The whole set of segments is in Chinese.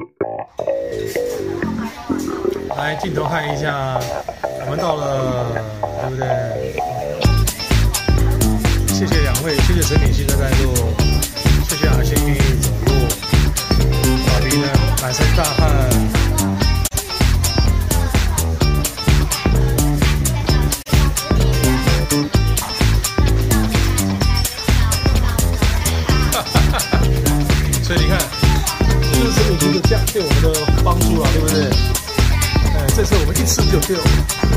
来镜头看一下，我们到了，对不对？谢谢两位，谢谢陈敏熙的带路，谢谢阿信愿意走路，老皮呢满身大汗。所以你看，这就是陈敏熙的这样对我们的帮助了，对不对？这次我们一次就对了。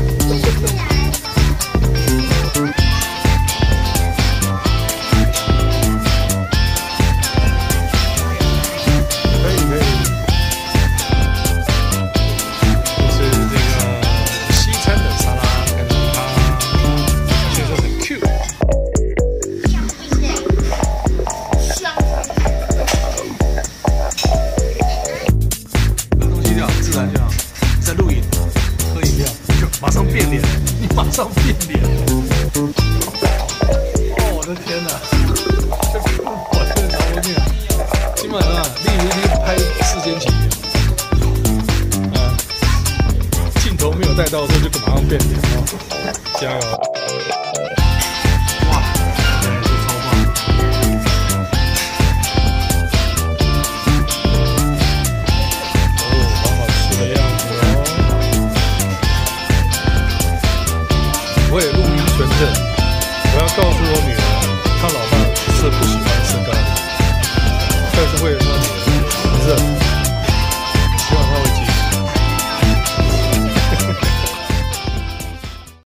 可以。就是这个西餐的沙拉跟它，所以说很 Q。这东西就好，自然就好。在录影，喝饮料，就马上变脸，你马上变脸。哦，我的天哪！我这个找不进来。今晚啊，例如你拍世间情缘，镜头没有带到的时候就马上变脸哦，加油！哇，这超棒！我也录音存证，我要告诉我女儿，她老爸是不喜欢吃咖喱，但是为了她女儿，是不是？